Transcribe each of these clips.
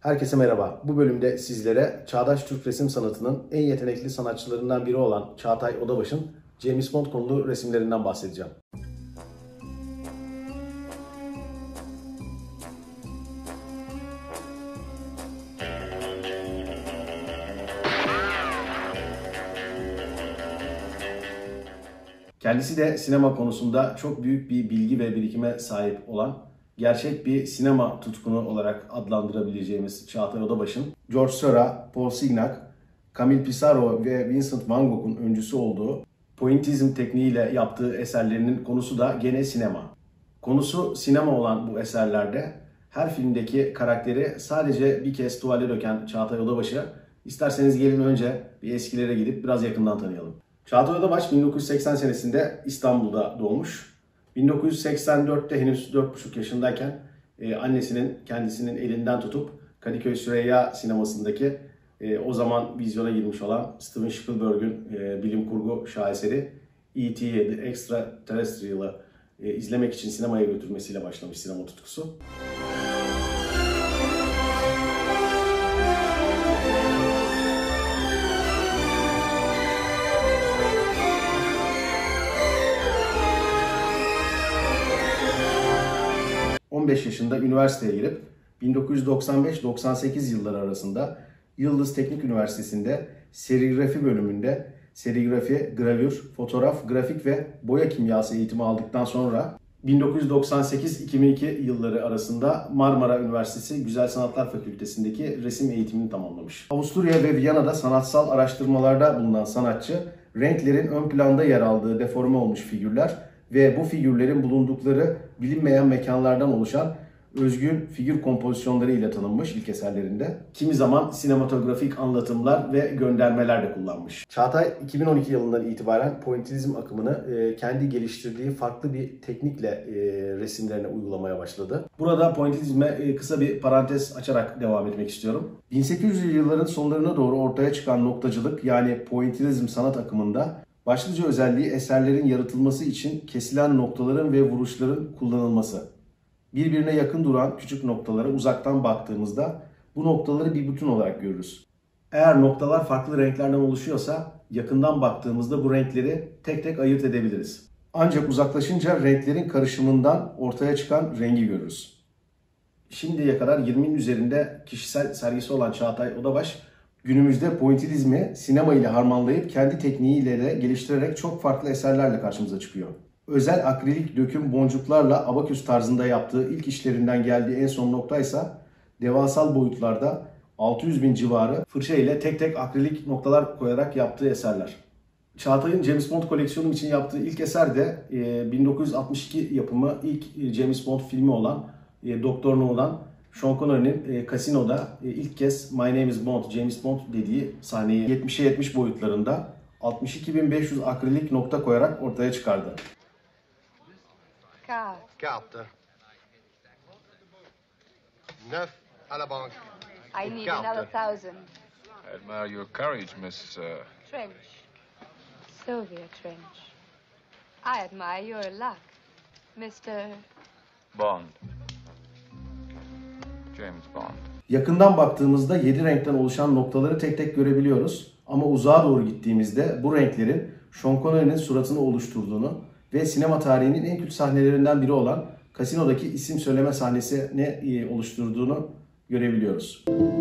Herkese merhaba. Bu bölümde sizlere çağdaş Türk resim sanatının en yetenekli sanatçılarından biri olan Çağatay Odabaş'ın James Bond konulu resimlerinden bahsedeceğim. Kendisi de sinema konusunda çok büyük bir bilgi ve birikime sahip olan, gerçek bir sinema tutkunu olarak adlandırabileceğimiz Çağatay Odabaş'ın George Seurat, Paul Signac, Camille Pissarro ve Vincent van Gogh'un öncüsü olduğu pointizm tekniğiyle yaptığı eserlerinin konusu da gene sinema. Konusu sinema olan bu eserlerde her filmdeki karakteri sadece bir kez tuvale döken Çağatay Odabaş'ı isterseniz gelin önce bir eskilere gidip biraz yakından tanıyalım. Çağatay Odabaş 1980 senesinde İstanbul'da doğmuş. 1984'te henüz 4,5 yaşındayken annesinin kendisinin elinden tutup Kadıköy Süreyya sinemasındaki o zaman vizyona girmiş olan Steven Spielberg'ün bilim kurgu şaheseri E.T. The Extraterrestrial'ı izlemek için sinemaya götürmesiyle başlamış sinema tutkusu. 15 yaşında üniversiteye girip 1995-98 yılları arasında Yıldız Teknik Üniversitesi'nde serigrafi bölümünde serigrafi, gravür, fotoğraf, grafik ve boya kimyası eğitimi aldıktan sonra 1998-2002 yılları arasında Marmara Üniversitesi Güzel Sanatlar Fakültesi'ndeki resim eğitimini tamamlamış. Avusturya ve Viyana'da sanatsal araştırmalarda bulunan sanatçı, renklerin ön planda yer aldığı deforme olmuş figürler ve bu figürlerin bulundukları bilinmeyen mekanlardan oluşan özgün figür kompozisyonları ile tanınmış ilk eserlerinde. Kimi zaman sinematografik anlatımlar ve göndermeler de kullanmış. Çağatay 2012 yılından itibaren pointizm akımını kendi geliştirdiği farklı bir teknikle resimlerine uygulamaya başladı. Burada pointizme kısa bir parantez açarak devam etmek istiyorum. 1800'lü yılların sonlarına doğru ortaya çıkan noktacılık yani pointizm sanat akımında başlıca özelliği eserlerin yaratılması için kesilen noktaların ve vuruşların kullanılması. Birbirine yakın duran küçük noktalara uzaktan baktığımızda bu noktaları bir bütün olarak görürüz. Eğer noktalar farklı renklerden oluşuyorsa yakından baktığımızda bu renkleri tek tek ayırt edebiliriz. Ancak uzaklaşınca renklerin karışımından ortaya çıkan rengi görürüz. Şimdiye kadar 20'nin üzerinde kişisel sergisi olan Çağatay Odabaş, günümüzde pointillizmi sinema ile harmanlayıp kendi tekniğiyle de geliştirerek çok farklı eserlerle karşımıza çıkıyor. Özel akrilik döküm boncuklarla abaküs tarzında yaptığı ilk işlerinden geldiği en son noktaysa devasal boyutlarda 600.000 civarı fırça ile tek tek akrilik noktalar koyarak yaptığı eserler. Çağatay'ın James Bond koleksiyonu için yaptığı ilk eser de 1962 yapımı ilk James Bond filmi olan Dr. No'dan Sean Connery'nin Casino'da ilk kez My Name is Bond, James Bond dediği sahneyi 70'e 70 boyutlarında 62.500 akrilik nokta koyarak ortaya çıkardı. Carte. Neuf à la banque. I need another 1,000. I admire your courage, Miss... Trench. Sylvia Trench. I admire your luck, Mr. Bond. James Bond. Yakından baktığımızda 7 renkten oluşan noktaları tek tek görebiliyoruz. Ama uzağa doğru gittiğimizde bu renklerin Sean Connery'nin suratını oluşturduğunu ve sinema tarihinin en kült sahnelerinden biri olan Casino'daki isim söyleme sahnesini oluşturduğunu görebiliyoruz.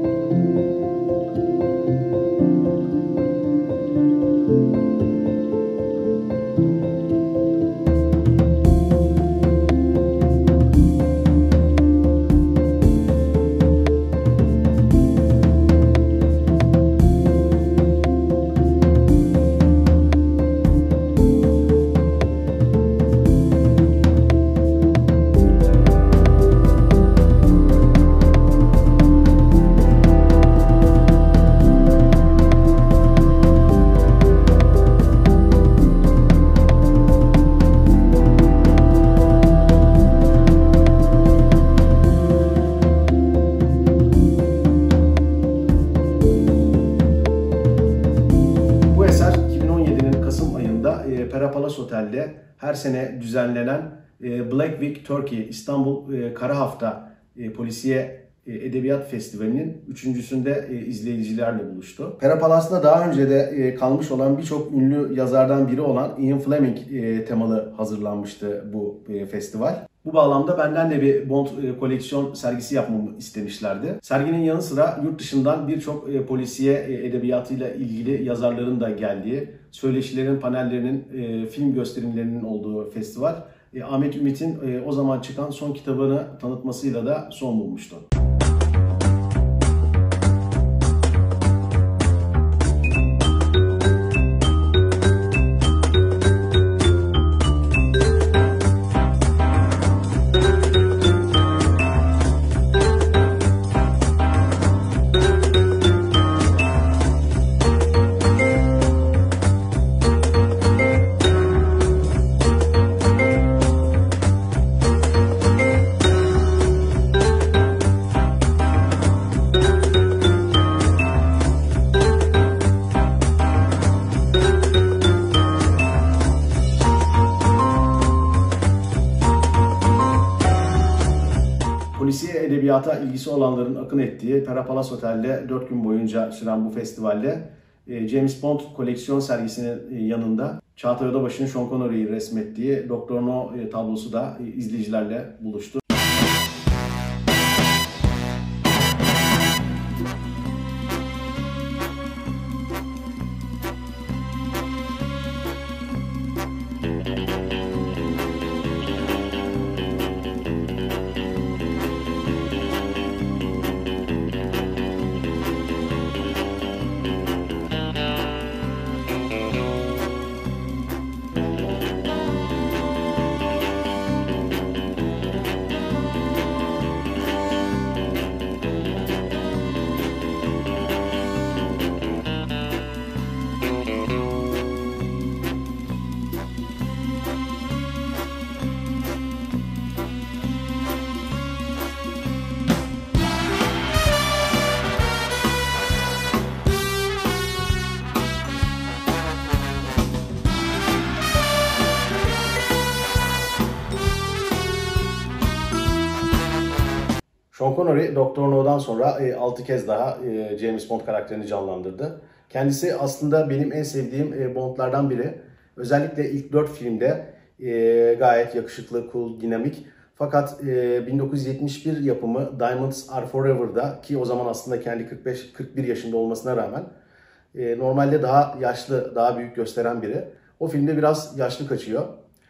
Pera Palace Otel'de her sene düzenlenen Black Week Turkey İstanbul Kara Hafta polisiye Edebiyat Festivali'nin üçüncüsünde izleyicilerle buluştu. Pera Palas'ta daha önce de kalmış olan birçok ünlü yazardan biri olan Ian Fleming temalı hazırlanmıştı bu festival. Bu bağlamda benden de bir Bond koleksiyon sergisi yapmamı istemişlerdi. Serginin yanı sıra yurt dışından birçok polisiye edebiyatıyla ilgili yazarların da geldiği, söyleşilerin, panellerinin, film gösterimlerinin olduğu festival, Ahmet Ümit'in o zaman çıkan son kitabını tanıtmasıyla da son bulmuştu. Polisiye edebiyata ilgisi olanların akın ettiği Pera Palace Otel'de 4 gün boyunca süren bu festivalde James Bond koleksiyon sergisinin yanında Çağatay Odabaşı'nın Sean Connery'i resmettiği Dr. No tablosu da izleyicilerle buluştu. Sean Connery, Dr. No'dan sonra 6 kez daha James Bond karakterini canlandırdı. Kendisi aslında benim en sevdiğim Bond'lardan biri. Özellikle ilk 4 filmde gayet yakışıklı, cool, dinamik. Fakat 1971 yapımı Diamonds Are Forever'da, ki o zaman aslında kendi 45-41 yaşında olmasına rağmen normalde daha yaşlı, daha büyük gösteren biri. O filmde biraz yaşlı kaçıyor.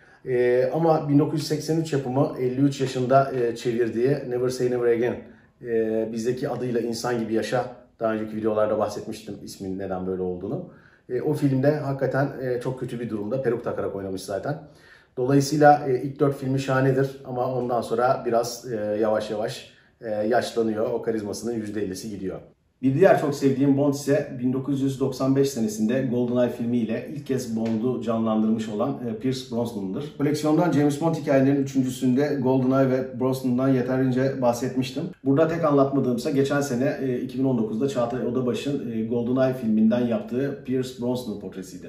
Ama 1983 yapımı 53 yaşında çevirdiği Never Say Never Again, bizdeki adıyla İnsan Gibi Yaşa, daha önceki videolarda bahsetmiştim ismin neden böyle olduğunu. O filmde hakikaten çok kötü bir durumda, peruk takarak oynamış zaten. Dolayısıyla ilk 4 filmi şahanedir ama ondan sonra biraz yavaş yavaş yaşlanıyor, o karizmasının %50'si gidiyor. Bir diğer çok sevdiğim Bond ise 1995 senesinde GoldenEye filmiyle ilk kez Bond'u canlandırmış olan Pierce Brosnan'dır. Koleksiyondan James Bond hikayelerinin üçüncüsünde GoldenEye ve Brosnan'dan yeterince bahsetmiştim. Burada tek anlatmadığımsa geçen sene 2019'da Çağatay Odabaş'ın GoldenEye filminden yaptığı Pierce Brosnan portresiydi.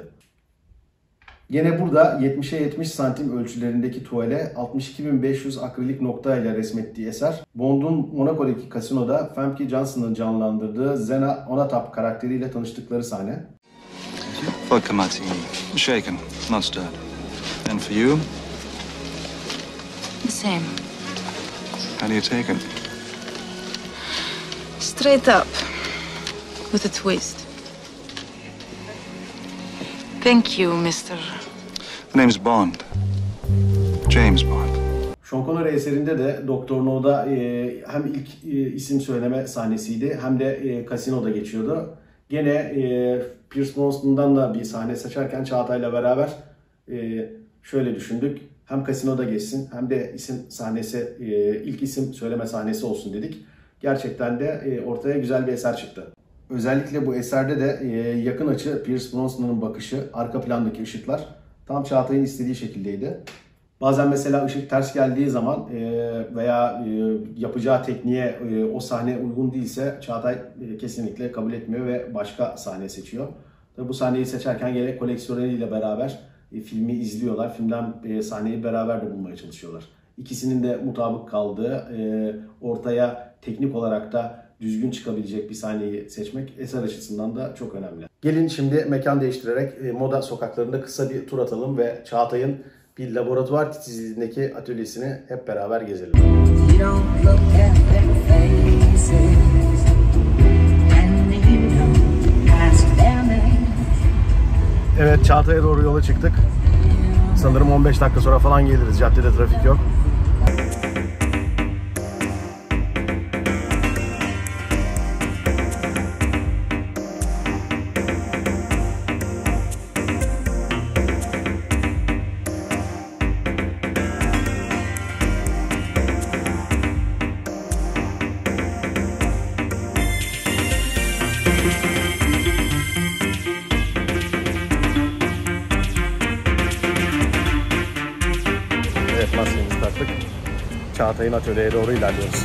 Yine burada 70'e 70 santim ölçülerindeki tuvale 62.500 akrilik nokta ile resmettiği eser, Bond'un Monaco'daki kasinoda Famke Janssen'ın canlandırdığı Zena Onatap karakteriyle tanıştıkları sahne. Vodka martini, shaken, not stirred. And for you? The same. How do you take it? Straight up, with a twist. Thank you, Mr. The name's Bond. James Bond. Sean Connery eserinde de Dr. No'da hem ilk isim söyleme sahnesiydi hem de kasinoda geçiyordu. Gene Pierce Brosnan'dan da bir sahne seçerken Çağatay'la beraber şöyle düşündük. Hem kasinoda geçsin hem de isim sahnesi, ilk isim söyleme sahnesi olsun dedik. Gerçekten de ortaya güzel bir eser çıktı. Özellikle bu eserde de yakın açı Pierce Brosnan'ın bakışı, arka plandaki ışıklar tam Çağatay'ın istediği şekildeydi. Bazen mesela ışık ters geldiği zaman veya yapacağı tekniğe o sahne uygun değilse Çağatay kesinlikle kabul etmiyor ve başka sahne seçiyor. Tabii bu sahneyi seçerken gene koleksiyoneriyle beraber filmi izliyorlar. Filmden sahneyi beraber de bulmaya çalışıyorlar. İkisinin de mutabık kaldığı, ortaya teknik olarak da düzgün çıkabilecek bir sahneyi seçmek eser açısından da çok önemli. Gelin şimdi mekan değiştirerek moda sokaklarında kısa bir tur atalım ve Çağatay'ın bir laboratuvar titizliğindeki atölyesini hep beraber gezelim. Evet, Çağatay'a doğru yola çıktık. Sanırım 15 dakika sonra falan geliriz. Caddede trafik yok. Evet, maskemizi taktık. Çağatay'ın atölyeye doğru ilerliyoruz.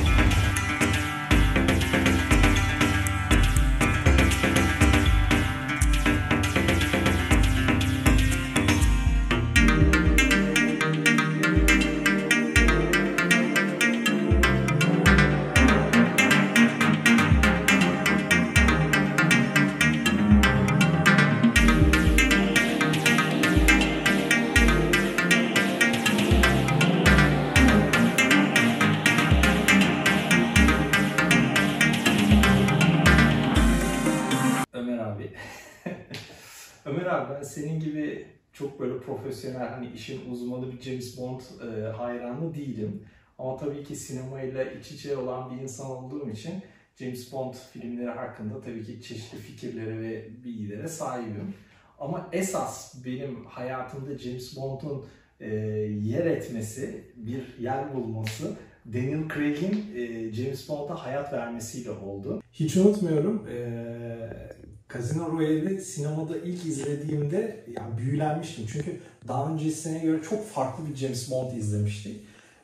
Ömer abi, ben senin gibi çok böyle profesyonel, hani işin uzmanı bir James Bond hayranı değilim. Ama tabii ki sinemayla iç içe olan bir insan olduğum için James Bond filmleri hakkında tabii ki çeşitli fikirlere ve bilgilere sahibim. Ama esas benim hayatımda James Bond'un yer etmesi, bir yer bulması Daniel Craig'in James Bond'a hayat vermesiyle oldu. Hiç unutmuyorum, Casino Royale'i sinemada ilk izlediğimde yani büyülenmiştim. Çünkü daha öncesine göre çok farklı bir James Bond izlemiştik.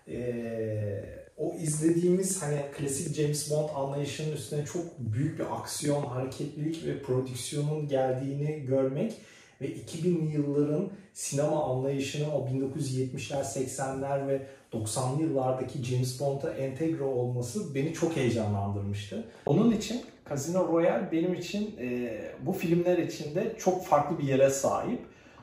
O izlediğimiz hani klasik James Bond anlayışının üstüne çok büyük bir aksiyon, hareketlilik ve prodüksiyonun geldiğini görmek ve 2000'li yılların sinema anlayışının o 1970'ler, 80'ler ve 90'lı yıllardaki James Bond'a entegre olması beni çok heyecanlandırmıştı. Onun için Casino Royale benim için bu filmler içinde çok farklı bir yere sahip.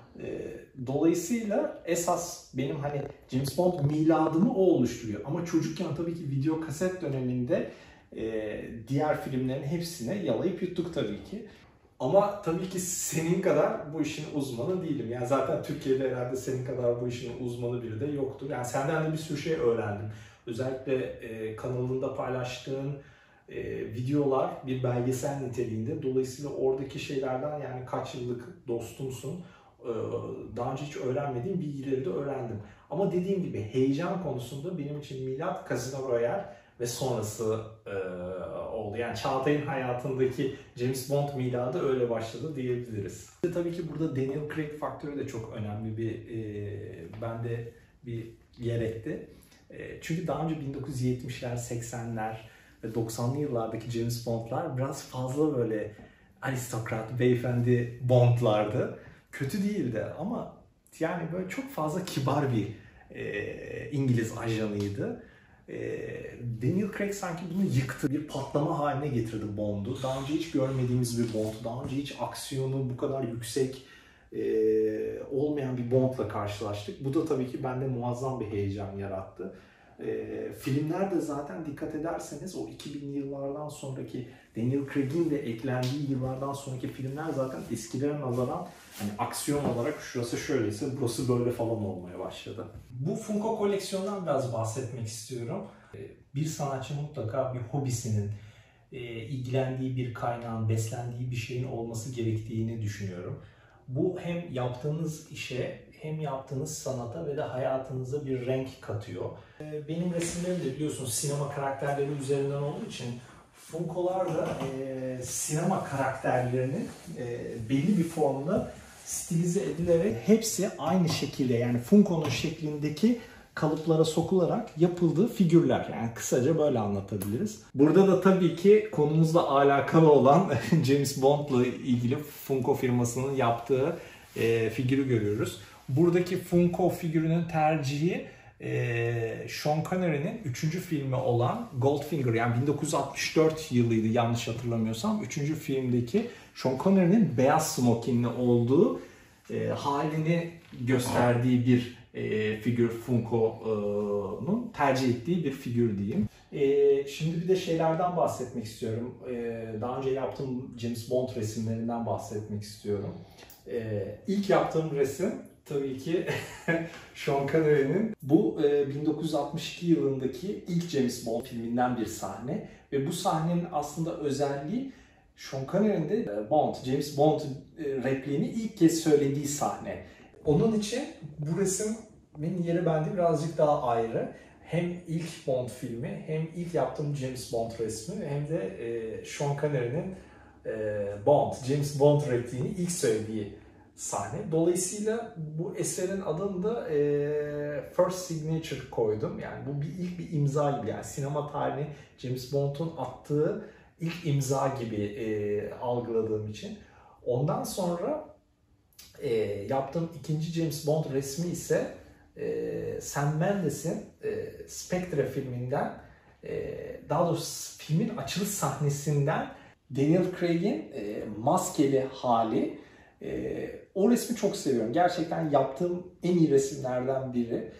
Dolayısıyla esas benim hani James Bond miladımı o oluşturuyor. Ama çocukken tabii ki video kaset döneminde diğer filmlerin hepsine yalayıp yuttuk tabii ki. Ama tabii ki senin kadar bu işin uzmanı değilim. Yani zaten Türkiye'de herhalde senin kadar bu işin uzmanı biri de yoktur. Yani senden de bir sürü şey öğrendim. Özellikle kanalında paylaştığın videolar bir belgesel niteliğinde. Dolayısıyla oradaki şeylerden, yani kaç yıllık dostumsun, daha önce hiç öğrenmediğim bilgileri de öğrendim. Ama dediğim gibi heyecan konusunda benim için milat Casino Royale ve sonrası oldu. Yani Çağatay'ın hayatındaki James Bond miladı öyle başladı diyebiliriz. Tabii ki burada Daniel Craig faktörü de çok önemli bir bende bir yer etti. Çünkü daha önce 1970'ler, 80'ler ve 90'lı yıllardaki James Bond'lar biraz fazla böyle aristokrat, beyefendi Bond'lardı. Kötü değildi ama yani böyle çok fazla kibar bir İngiliz ajanıydı. Daniel Craig sanki bunu yıktı. Bir patlama haline getirdi Bond'u. Daha önce hiç görmediğimiz bir Bond. Daha önce hiç aksiyonu bu kadar yüksek olmayan bir Bond'la karşılaştık. Bu da tabii ki bende muazzam bir heyecan yarattı. Filmlerde zaten dikkat ederseniz o 2000'li yıllardan sonraki Daniel Craig'in de eklendiği yıllardan sonraki filmler zaten eskilere nazaran hani aksiyon olarak şurası şöyleyse burası böyle falan olmaya başladı. Bu Funko koleksiyondan biraz bahsetmek istiyorum. Bir sanatçı mutlaka bir hobisinin, ilgilendiği bir kaynağın, beslendiği bir şeyin olması gerektiğini düşünüyorum. Bu hem yaptığınız işe hem yaptığınız sanata ve de hayatınıza bir renk katıyor. Benim resimlerim de biliyorsunuz sinema karakterleri üzerinden olduğu için Funko'lar da sinema karakterlerinin belli bir formda stilize edilerek hepsi aynı şekilde, yani Funko'nun şeklindeki kalıplara sokularak yapıldığı figürler. Yani kısaca böyle anlatabiliriz. Burada da tabii ki konumuzla alakalı olan James Bond'la ilgili Funko firmasının yaptığı figürü görüyoruz. Buradaki Funko figürünün tercihi Sean Connery'nin 3. filmi olan Goldfinger, yani 1964 yılıydı yanlış hatırlamıyorsam. 3. filmdeki Sean Connery'nin beyaz smokinli olduğu halini gösterdiği bir figür, Funko'nun tercih ettiği bir figür diyeyim. Şimdi bir de şeylerden bahsetmek istiyorum. Daha önce yaptığım James Bond resimlerinden bahsetmek istiyorum. İlk yaptığım resim tabii ki Sean Connery'nin bu 1962 yılındaki ilk James Bond filminden bir sahne. Ve bu sahnenin aslında özelliği Sean Connery'nin de James Bond repliğini ilk kez söylediği sahne. Onun için bu resmin yeri bende birazcık daha ayrı. Hem ilk Bond filmi, hem ilk yaptığım James Bond resmi, hem de Sean Connery'nin James Bond repliğini ilk söylediği sahne. Dolayısıyla bu eserin adını da First Signature koydum. Yani bu ilk bir imza gibi, yani sinema tarihine James Bond'un attığı ilk imza gibi algıladığım için. Ondan sonra yaptığım ikinci James Bond resmi ise Sam Mendes'in Spectre filminden, daha doğrusu filmin açılış sahnesinden Daniel Craig'in maskeli hali. O resmi çok seviyorum. Gerçekten yaptığım en iyi resimlerden biri.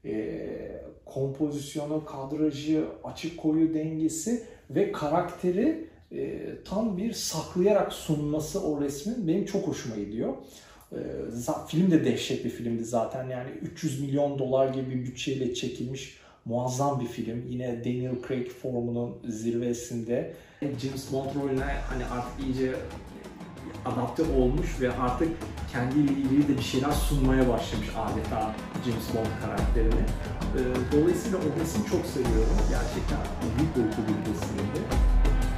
Kompozisyonu, kadrajı, açık koyu dengesi ve karakteri tam bir saklayarak sunması o resmin benim çok hoşuma gidiyor. Film de dehşet bir filmdi zaten, yani 300 milyon dolar gibi bir bütçeyle çekilmiş muazzam bir film. Yine Daniel Craig formunun zirvesinde. James Bond rolüne hani artık iyice adapte olmuş ve artık kendiyle ilgili de bir şeyler sunmaya başlamış adeta James Bond karakterini. Dolayısıyla o resmi çok seviyorum. Gerçekten büyük boyutlu bir resimdi.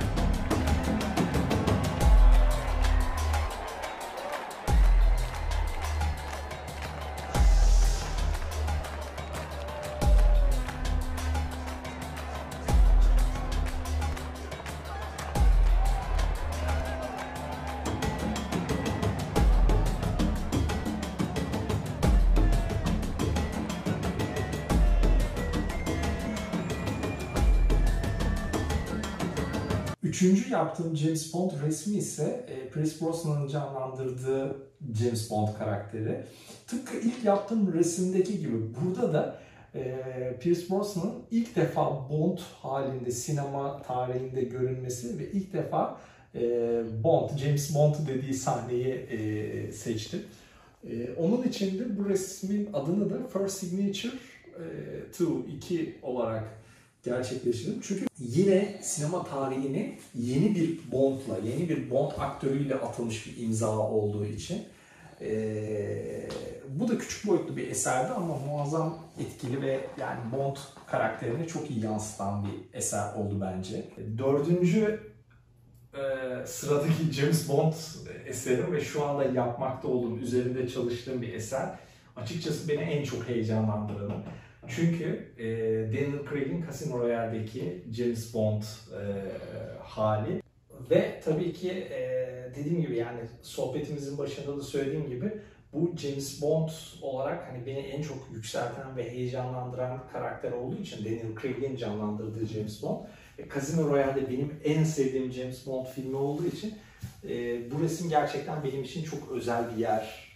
Üçüncü yaptığım James Bond resmi ise Pierce Brosnan'ın canlandırdığı James Bond karakteri. Tıpkı ilk yaptığım resimdeki gibi burada da Pierce Brosnan'ın ilk defa Bond halinde sinema tarihinde görünmesi ve ilk defa James Bond dediği sahneyi seçtim. Onun için de bu resmin adını da First Signature 2 olarak gerçekleştirdim. Çünkü yine sinema tarihine yeni bir Bond'la, yeni bir Bond aktörüyle atılmış bir imza olduğu için. Bu da küçük boyutlu bir eserdi ama muazzam etkili ve yani Bond karakterini çok iyi yansıtan bir eser oldu bence. Dördüncü sıradaki James Bond eserim ve şu anda yapmakta olduğum, üzerinde çalıştığım bir eser. Açıkçası beni en çok heyecanlandıranı. Çünkü Daniel Craig'in Casino Royale'deki James Bond hali ve tabii ki dediğim gibi, yani sohbetimizin başında da söylediğim gibi, bu James Bond olarak hani beni en çok yükselten ve heyecanlandıran karakter olduğu için Daniel Craig'in canlandırdığı James Bond. Casino Royale benim en sevdiğim James Bond filmi olduğu için bu resim gerçekten benim için çok özel bir yer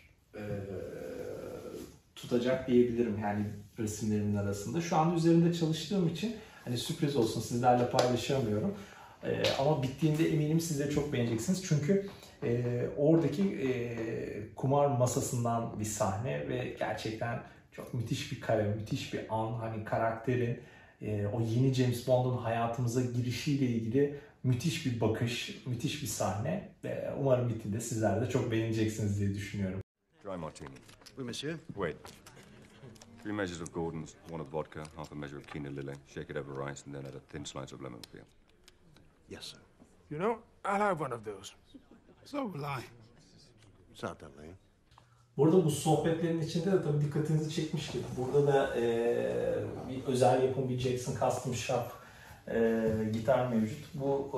tutacak diyebilirim yani resimlerimin arasında. Şu anda üzerinde çalıştığım için hani sürpriz olsun, sizlerle paylaşamıyorum. Ama bittiğinde eminim siz de çok beğeneceksiniz. Çünkü oradaki kumar masasından bir sahne ve gerçekten çok müthiş bir kare, müthiş bir an. Hani karakterin o yeni James Bond'un hayatımıza girişiyle ilgili müthiş bir bakış, müthiş bir sahne. Umarım bittiğinde sizler de çok beğeneceksiniz diye düşünüyorum. Dry martini. Oui, monsieur. Wait. 3 measures of Gordon's, 1 of vodka, half a measure of Kina Lily. Shake it over ice and then add a thin slice of lemon peel. Yes, sir. You know, I'll have one of those. So will I. Certainly. Burada bu sohbetlerin içinde de tabii dikkatinizi çekmiştir. Burada da bir özel yapım, bir Jackson Custom Shop gitar mevcut. Bu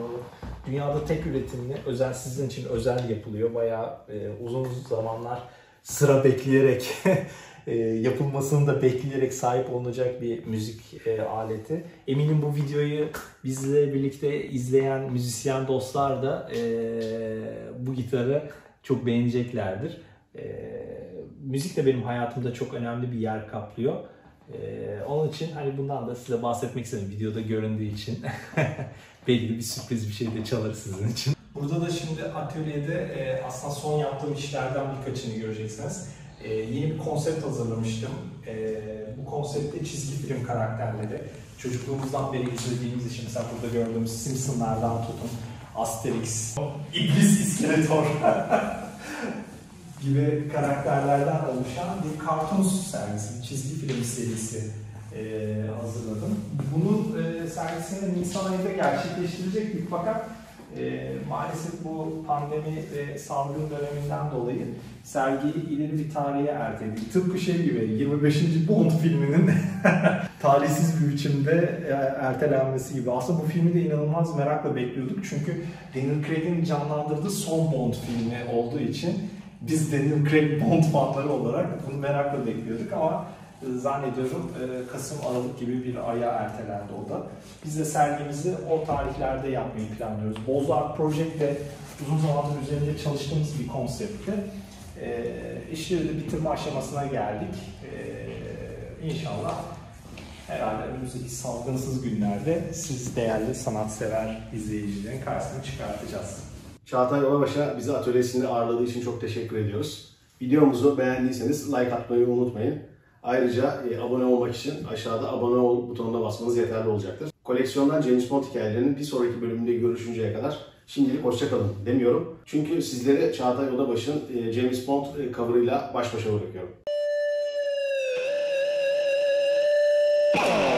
dünyada tek üretimli, özel, sizin için özel yapılıyor. Bayağı uzun zamanlar sıra bekleyerek yapılmasını da bekleyerek sahip olunacak bir müzik aleti. Eminim bu videoyu bizle birlikte izleyen müzisyen dostlar da bu gitarı çok beğeneceklerdir. Müzik de benim hayatımda çok önemli bir yer kaplıyor. Onun için hani bundan da size bahsetmek istedim videoda göründüğü için. Belki bir sürpriz bir şey de çalarız sizin için. Burada da şimdi atölyede aslında son yaptığım işlerden birkaçını göreceksiniz. Yeni bir konsept hazırlamıştım. Bu konseptte çizgi film karakterleri. Çocukluğumuzdan beri izlediğimiz için mesela burada gördüğümüz Simpsonlardan tutun, Asterix, İblis İskeletor gibi karakterlerden oluşan bir kartun sergisi, çizgi film serisi hazırladım. Bunun sergisini Nisan ayında gerçekleştirecektik fakat maalesef bu pandemi ve salgın döneminden dolayı sergiyi ileri bir tarihe erteledik. Tıpkı şey gibi 25. Bond filminin talihsiz bir biçimde ertelenmesi gibi. Aslında bu filmi de inanılmaz merakla bekliyorduk çünkü Daniel Craig'in canlandırdığı son Bond filmi olduğu için biz Daniel Craig Bond fanları olarak bunu merakla bekliyorduk ama zannediyorum Kasım-Aralık gibi bir aya ertelendi o da. Biz de sergimizi o tarihlerde yapmayı planlıyoruz. Bozart Project de uzun zamandır üzerinde çalıştığımız bir konseptti. İşleri de bitirme aşamasına geldik. İnşallah herhalde önümüzdeki salgınsız günlerde siz değerli sanatsever izleyicilerin karşısına çıkartacağız. Çağatay Olabaş'a bizi atölyesinde ağırladığı için çok teşekkür ediyoruz. Videomuzu beğendiyseniz like atmayı unutmayın. Ayrıca abone olmak için aşağıda abone ol butonuna basmanız yeterli olacaktır. Koleksiyondan James Bond hikayelerinin bir sonraki bölümünde görüşünceye kadar şimdilik hoşçakalın demiyorum. Çünkü sizlere Çağatay Olabaş'ın James Bond cover'ıyla baş başa bırakıyorum.